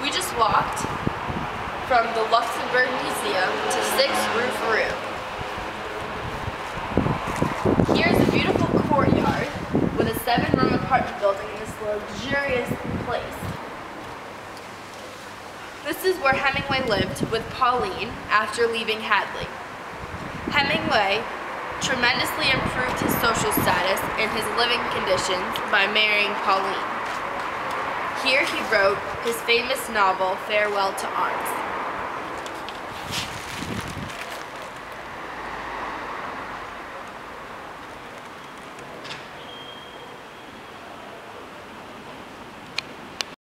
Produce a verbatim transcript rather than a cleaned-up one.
We just walked from the Luxembourg Museum to six Rue Ferou. Here's a beautiful courtyard with a seven-room apartment building in this luxurious place. This is where Hemingway lived with Pauline after leaving Hadley. Hemingway tremendously improved his social status and his living conditions by marrying Pauline. Here he wrote his famous novel, Farewell to Arms.